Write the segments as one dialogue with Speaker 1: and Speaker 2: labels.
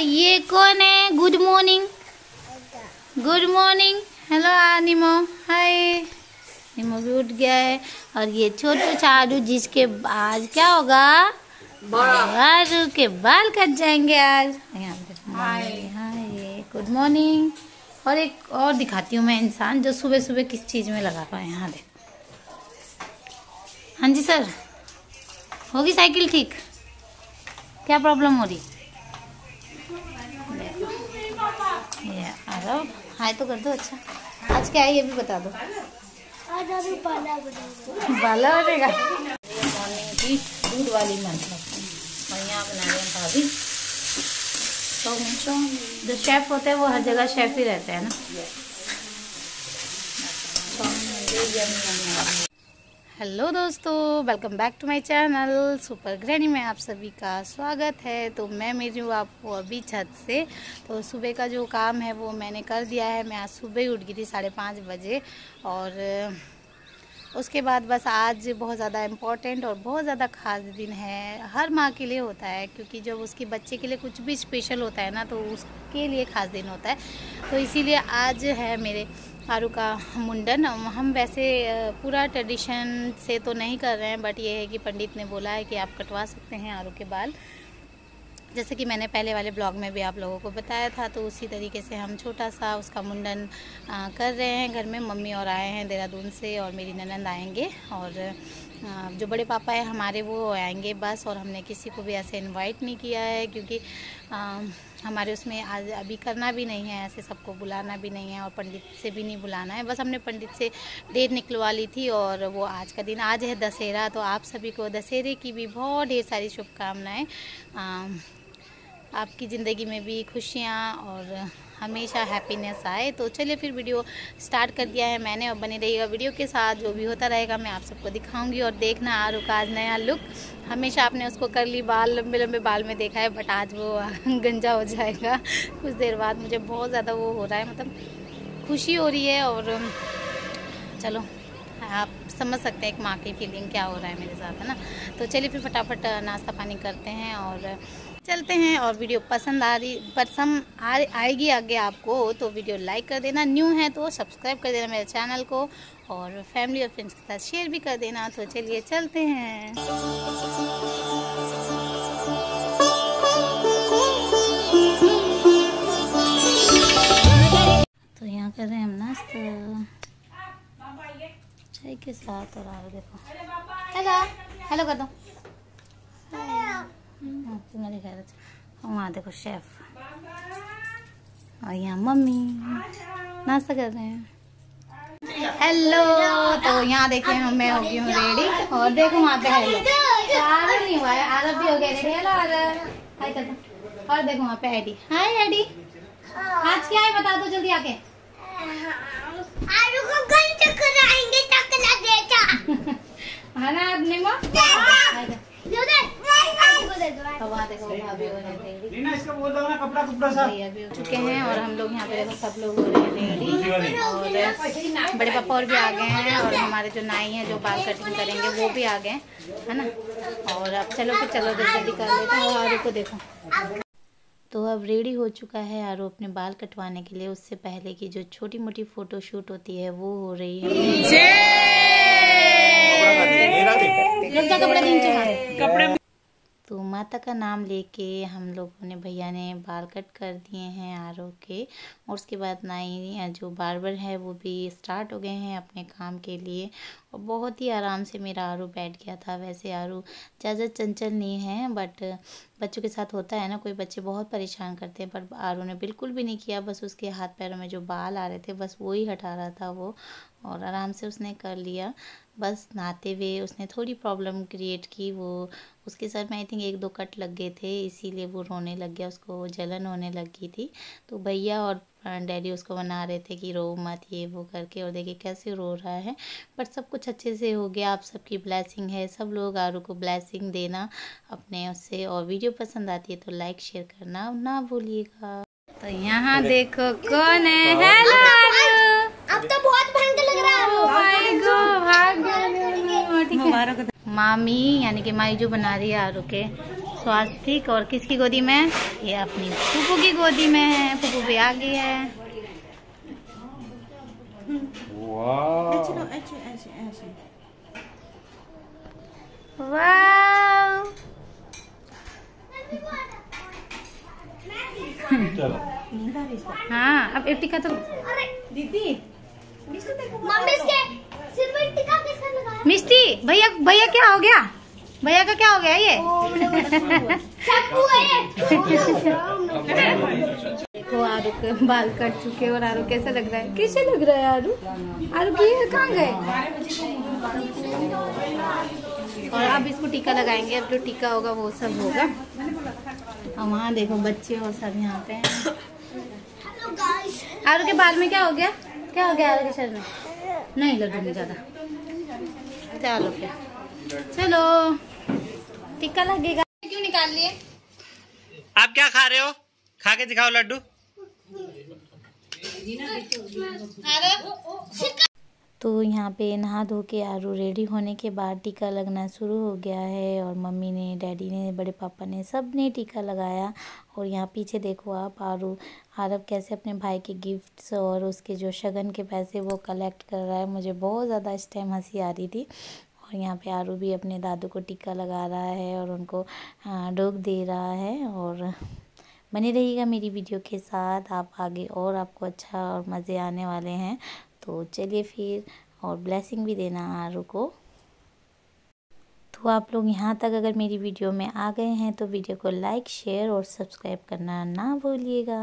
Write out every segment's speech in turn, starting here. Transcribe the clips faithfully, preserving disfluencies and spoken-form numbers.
Speaker 1: ये कौन है? Good morning, good morning. Hello Nemo, hi. निमो भी उठ गया है। और ये छोटू चारू जिसके आज क्या होगा, आरू के बाल कट जाएंगे आज। Hi hi, good morning. और एक और दिखाती हूँ मैं इंसान जो सुबह सुबह किस चीज में लगा पाए। यहाँ देख। हाँ जी सर, होगी साइकिल ठीक? क्या प्रॉब्लम हो रही? ये आ रहा, हाय तो कर दो। अच्छा आज क्या है ये भी बता दो।
Speaker 2: आज अभी बाला बनेगा।
Speaker 1: बाला बनेगा। मॉर्निंग की दूध वाली मंथ और यहाँ बना रहे हैं भाभी। तो जो शेफ होते हैं वो हर जगह शेफ ही रहते हैं ना। हेलो दोस्तों, welcome back to my channel Super Granny में आप सभी का स्वागत है। तो मैं मिली हूँ आपको अभी छत से। तो सुबह का जो काम है वो मैंने कर दिया है। मैं आज सुबह ही उठ गई थी साढ़े पाँच बजे। और उसके बाद बस आज बहुत ज़्यादा इम्पोर्टेंट और बहुत ज़्यादा ख़ास दिन है। हर माँ के लिए होता है, क्योंकि जब उसके बच्चे के लिए कुछ भी स्पेशल होता है ना तो उसके लिए ख़ास दिन होता है। तो इसीलिए आज है मेरे आरू का मुंडन। हम वैसे पूरा ट्रेडिशन से तो नहीं कर रहे हैं, बट ये है कि पंडित ने बोला है कि आप कटवा सकते हैं आरू के बाल। जैसे कि मैंने पहले वाले ब्लॉग में भी आप लोगों को बताया था, तो उसी तरीके से हम छोटा सा उसका मुंडन कर रहे हैं घर में। मम्मी और आए हैं देहरादून से और मेरी ननंद आएंगे और जो बड़े पापा हैं हमारे वो आएंगे बस। और हमने किसी को भी ऐसे इनवाइट नहीं किया है, क्योंकि आ, हमारे उसमें आज अभी करना भी नहीं है, ऐसे सबको बुलाना भी नहीं है और पंडित से भी नहीं बुलाना है। बस हमने पंडित से डेट निकलवा ली थी और वो आज का दिन, आज है दशहरा। तो आप सभी को दशहरे की भी बहुत ढेर सारी शुभकामनाएँ। आपकी ज़िंदगी में भी खुशियाँ और हमेशा हैप्पीनेस आए। तो चलिए फिर वीडियो स्टार्ट कर दिया है मैंने और बने रहिएगा वीडियो के साथ। जो भी होता रहेगा मैं आप सबको दिखाऊंगी। और देखना आरू का आज नया लुक। हमेशा आपने उसको करली बाल, लंबे लंबे बाल में देखा है, बट आज वो गंजा हो जाएगा कुछ देर बाद। मुझे बहुत ज़्यादा वो हो रहा है, मतलब खुशी हो रही है। और चलो आप समझ सकते हैं एक माँ की फीलिंग क्या हो रहा है मेरे साथ, है ना। तो चलिए फिर फटाफट नाश्ता पानी करते हैं और चलते हैं। और वीडियो पसंद आ रही पसंद आ, आएगी आगे आपको तो वीडियो लाइक कर देना, न्यू है तो सब्सक्राइब कर देना मेरे चैनल को, और फैमिली और फ्रेंड्स के साथ शेयर भी कर देना। तो चलिए चलते हैं। तो यहाँ कर रहे हैं हम नाश्ता चाय के साथ। और आगे देखो, हेलो हेलो कर दो। तुम्हारी खैर। वहाँ देखो शेफ और यहाँ मम्मी नाश्ता कर रहे हैं। हेलो, तो यहाँ देखे हम मैं हो गई हूँ रेडी। और देखो वहाँ पे हेलो आरब नहीं हुआ है, आरब भी हो गया रेडी। हेलो आरब, हाय कर दो। और देखो वहाँ पे एडी, हाय एडी। आज क्या है बता दो जल्दी आके।
Speaker 2: आलू को गन चक्कर आएंगे टकला देता
Speaker 1: है ना अपने माँ। तो वहाँ देखो भाभी हो रहे रेडी।
Speaker 3: इसका बोल दो ना कपड़ा कपड़ा सा।
Speaker 1: भैया भी हो चुके हैं और हम लोग यहाँ पे देखो सब लोग हो रहे हैं रेडी। और बड़े पापा और भी आ गए हैं और हमारे जो नाई हैं जो बाल कटिंग करेंगे वो भी आ गए, है ना। और अब चलो फिर चलो जल्दी कर लेते हैं। और आरू को देखो, तो अब रेडी हो चुका है आरू अपने बाल कटवाने के लिए। उससे पहले की जो छोटी मोटी फोटो शूट होती है वो हो रही है। कपड़े तो माता का नाम लेके हम लोगों ने, भैया ने बाल कट कर दिए हैं आरू के। और उसके बाद नाई जो बार्बर है वो भी स्टार्ट हो गए हैं अपने काम के लिए। और बहुत ही आराम से मेरा आरू बैठ गया था। वैसे आरू ज़्यादा चंचल नहीं है, बट बच्चों के साथ होता है ना, कोई बच्चे बहुत परेशान करते हैं, पर आरू ने बिल्कुल भी नहीं किया। बस उसके हाथ पैरों में जो बाल आ रहे थे बस वो ही हटा रहा था वो, और आराम से उसने कर लिया। बस नहाते हुए उसने थोड़ी प्रॉब्लम क्रिएट की। वो उसके सर में आई थिंक एक दो कट लग गए थे, इसीलिए वो रोने लग गया, उसको जलन होने लगी थी। तो भैया और डैडी उसको बना रहे थे कि रो मत ये वो करके, और देखिए कैसे रो रहा है। बट सब कुछ अच्छे से हो गया। आप सबकी ब्लेसिंग है, सब लोग आरू को ब्लेसिंग देना अपने उससे। और वीडियो पसंद आती है तो लाइक शेयर करना ना भूलिएगा। तो यहाँ देखो कौन है। हेलो आरू,
Speaker 2: अब तो बहुत भयंकर लग रहा है।
Speaker 1: मामी यानी कि माई जो बना रही है आरू के स्वास्तिक और किसकी गोदी में? ये अपनी पुप्पू की गोदी में है। पुप्पू भी आ गई है।
Speaker 3: वाह
Speaker 1: वाह। हाँ अब एक टिक्का तो
Speaker 3: दीदी
Speaker 2: मम्मी इसके सिर में टिक्का किसने लगाया?
Speaker 1: मिष्टी भैया भैया क्या हो गया? भैया का क्या हो गया ये?
Speaker 2: चाकू है।
Speaker 1: देखो आरू के बाल कट चुके और आरू कैसा लग रहा है? कैसे लग रहा है आरू? आरू की हेयर कहाँ गए? और अब इसको टीका लगाएंगे। अब जो टीका होगा वो सब होगा। और वहाँ देखो बच्चे और सब यहाँ पे हैं। आरू के बाल में क्या हो गया? क्या हो गया आरू के सर में? नहीं लड्डू नहीं ज्यादा। चलो फिर चलो टिक्का लगेगा। क्यों निकाल लिए?
Speaker 4: आप क्या खा रहे हो? खा के दिखाओ लड्डू।
Speaker 1: तो यहाँ पे नहा धो के आरू रेडी होने के बाद टीका लगना शुरू हो गया है। और मम्मी ने, डैडी ने, बड़े पापा ने, सब ने टीका लगाया। और यहाँ पीछे देखो आप आरू आरव कैसे अपने भाई के गिफ्ट्स और उसके जो शगन के पैसे वो कलेक्ट कर रहा है। मुझे बहुत ज़्यादा इस टाइम हंसी आ रही थी। और यहाँ पे आरू भी अपने दादू को टीका लगा रहा है और उनको डोग दे रहा है। और बने रहिएगा मेरी वीडियो के साथ, आप आगे और आपको अच्छा और मज़े आने वाले हैं। तो चलिए फिर, और ब्लेसिंग भी देना आरू को। तो आप लोग यहाँ तक अगर मेरी वीडियो में आ गए हैं तो वीडियो को लाइक, शेयर और सब्सक्राइब करना ना भूलिएगा।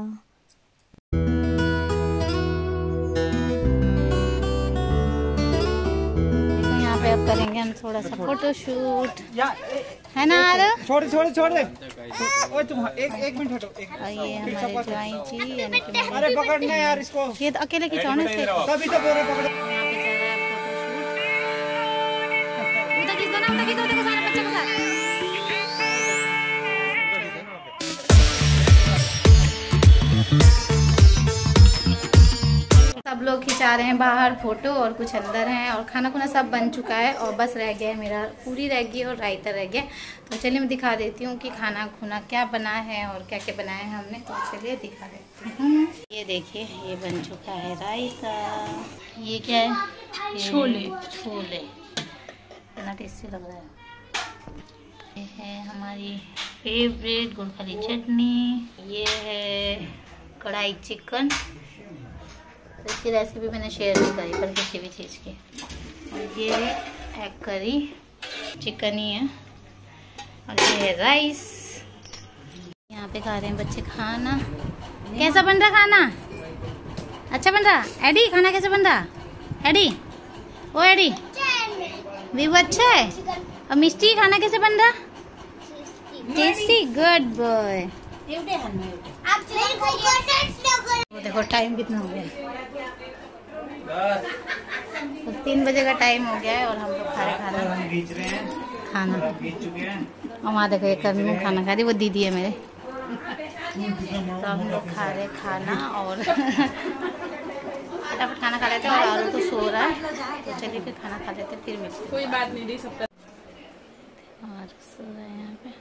Speaker 1: यहाँ पे अब करेंगे हम थोड़ा सा फोटो शूट, है ना आरू?
Speaker 4: छोड़े छोड़े छोड़े। ओए तुम एक एक मिनट हटो। एक
Speaker 1: और ये हमारे ज्वाइन जी, यानी कि मेरे-
Speaker 4: अरे पकड़ना यार इसको।
Speaker 1: ये तो अकेले खिंचाओ ना इससे।
Speaker 4: तभी तो बोल रहे पकड़ो।
Speaker 1: यहाँ पे चल रहा है फोटोशूट। उधर खींच दो ना, उधर खींच दो, देखो सारे बच्चे को साथ। सब लोग खिंचा रहे हैं बाहर फोटो और कुछ अंदर हैं। और खाना खुना सब बन चुका है और बस रह गया है मेरा पूरी रह गई और रायता रह गया। तो चलिए मैं दिखा देती हूँ कि खाना खुना क्या बना है और क्या क्या बनाया है हमने। तो चलिए दिखा देती हूँ। ये देखिए ये बन चुका है रायता। ये क्या है? छोले। छोले इतना टेस्टी लग रहा है। ये है हमारी फेवरेट गुड़ वाली चटनी। ये है कढ़ाई चिकन। इसकी रेसिपी मैंने शेयर नहीं करी पर किसी भी चीज़ की। और ये एग करी, चिकन ही है। और ये है राइस। यहाँ पे खा रहे हैं बच्चे खाना। कैसा बन रहा खाना? अच्छा बन रहा? एडी खाना कैसा बन रहा? एडी ओ एडी भी अच्छा है। और मिष्टी खाना कैसे बन रहा? Tasty, good boy. देखो टाइम कितना हो गया। तो तीन बजे का टाइम हो गया है और हम लोग खा रहे खाना खाना और वहाँ देखो एक करनू खाना खा रही, वो दीदी है मेरे। तो हम लोग खा रहे खाना और फटाफट खाना खा लेते हैं। और आलू तो सो रहा है। तो चलिए फिर खाना खा लेते फिर मिलते।
Speaker 3: कोई बात नहीं दे सकता।
Speaker 1: और सो रहा है यहाँ पे।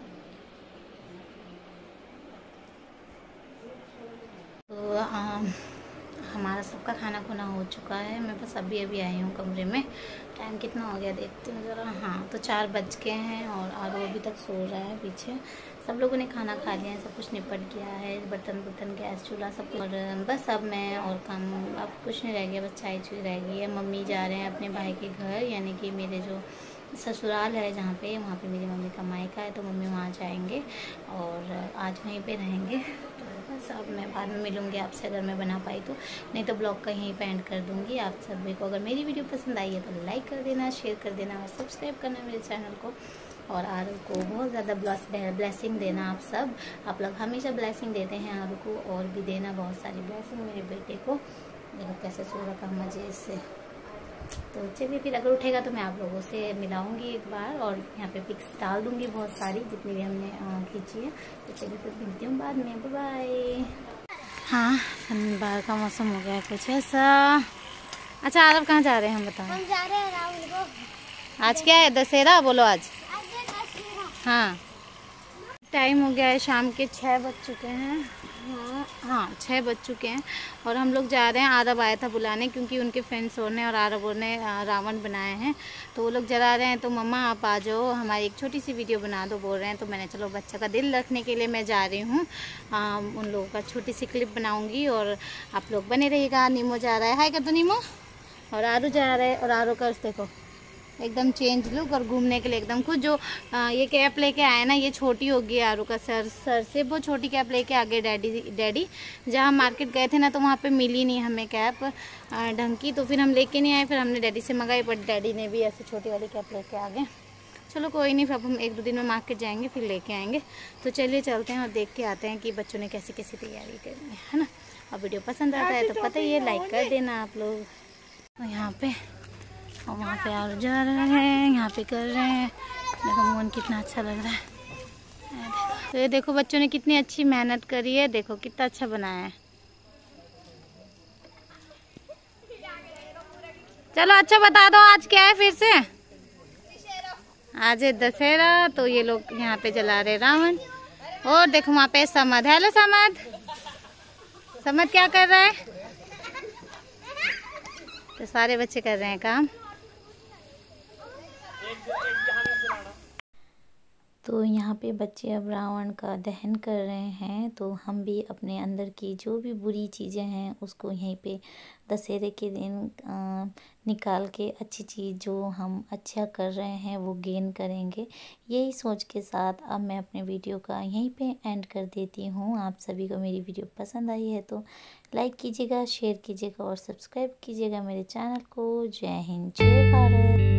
Speaker 1: तो आम, हमारा सबका खाना खुना हो चुका है। मैं बस अभी अभी आई हूँ कमरे में। टाइम कितना हो गया देखती हूँ ज़रा। हाँ तो चार बज गए हैं और आरू अभी तक सो रहा है पीछे। सब लोगों ने खाना खा लिया है, सब कुछ निपट गया है, बर्तन बर्तन गैस चूल्हा सब कुछ। और बस अब मैं और काम अब कुछ नहीं रह गया, बस चाय चुई रह गई है। मम्मी जा रहे हैं अपने भाई के घर, यानी कि मेरे जो ससुराल है जहाँ पे, वहाँ पे मेरी मम्मी का मायका है। तो मम्मी वहाँ जाएंगे और आज वहीं पे रहेंगे। तो बस अब मैं बाद में मिलूँगी आपसे अगर मैं बना पाई तो, नहीं तो ब्लॉग का यहीं पे एंड कर दूँगी। आप सभी को अगर मेरी वीडियो पसंद आई है तो लाइक कर देना, शेयर कर देना और सब्सक्राइब करना मेरे चैनल को। और आरू को बहुत ज़्यादा ब्लेसिंग देना आप सब। आप लोग हमेशा ब्लेसिंग देते हैं आरू को, और भी देना बहुत सारी ब्लेसिंग मेरे बेटे को। देखो कैसे सो रखा मजे से। तो चलिए फिर अगर उठेगा तो मैं आप लोगों से मिलाऊंगी एक बार और यहाँ पे पिक्स डाल दूंगी बहुत सारी जितनी भी हमने खींची है। तो चलिए फिर मिलती हूँ बाद में। बाय। हाँ बाहर का मौसम हो गया है कुछ ऐसा। अच्छा आरव कहाँ जा रहे हैं हम बताओ?
Speaker 2: हम जा रहे हैं राहुल को।
Speaker 1: आज क्या है? दशहरा बोलो आज।
Speaker 2: आज दशहरा।
Speaker 1: हाँ टाइम हो गया है, शाम के छः बज चुके हैं। हाँ हाँ छः बज चुके हैं और हम लोग जा रहे हैं। आरब आया था बुलाने, क्योंकि उनके फ्रेंड्स और ने और आरब और ने रावण बनाए हैं, तो वो लोग जला रहे हैं। तो मम्मा आप आ जाओ, हमारी एक छोटी सी वीडियो बना दो बोल रहे हैं। तो मैंने चलो बच्चा का दिल रखने के लिए मैं जा रही हूँ, उन लोगों का छोटी सी क्लिप बनाऊँगी और आप लोग बने रहिएगा। नीमो जा रहा है, हाय कर दो नीमो। और आरू जा रहा है, और आरू का देखो एकदम चेंज लुक और घूमने के लिए एकदम खुद। जो आ, ये कैप लेके आए ना, ये छोटी होगी आरू का सर सर से, वो छोटी कैप लेके आगे डैडी डैडी जहाँ मार्केट गए थे ना, तो वहाँ पे मिली नहीं हमें कैप ढंग की, तो फिर हम लेके नहीं आए। फिर हमने डैडी से मंगाई, बट डैडी ने भी ऐसे छोटी वाली कैप लेके आ गए। चलो कोई नहीं, फिर अब हम एक दो दिन में मार्केट जाएंगे, फिर लेके आएंगे। तो चलिए चलते हैं और देख के आते हैं कि बच्चों ने कैसी कैसी तैयारी करनी है, है ना। अब वीडियो पसंद आता है तो पता ही है, लाइक कर देना आप लोग। तो यहाँ पे और वहाँ पे और जा रहे हैं, यहाँ पे कर रहे हैं। देखो मोहन कितना अच्छा लग रहा है। तो ये देखो बच्चों ने कितनी अच्छी मेहनत करी है, देखो कितना अच्छा बनाया है। चलो अच्छा बता दो आज क्या है फिर से। आज है दशहरा, तो ये लोग यहाँ पे जला रहे रावण। और देखो वहाँ पे समद, हेलो समद। समद क्या कर रहा है? तो सारे बच्चे कर रहे हैं काम। तो यहाँ पे बच्चे अब रावण का दहन कर रहे हैं, तो हम भी अपने अंदर की जो भी बुरी चीज़ें हैं उसको यहीं पे दशहरे के दिन आ, निकाल के अच्छी चीज़ जो हम अच्छा कर रहे हैं वो गेन करेंगे। यही सोच के साथ अब मैं अपने वीडियो का यहीं पे एंड कर देती हूँ। आप सभी को मेरी वीडियो पसंद आई है तो लाइक कीजिएगा, शेयर कीजिएगा और सब्सक्राइब कीजिएगा मेरे चैनल को। जय हिंद, जय भारत।